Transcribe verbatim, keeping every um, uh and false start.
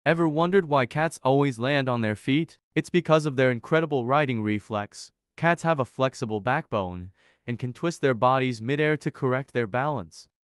Ever wondered why cats always land on their feet? It's because of their incredible riding reflex. Cats have a flexible backbone and can twist their bodies midair to correct their balance.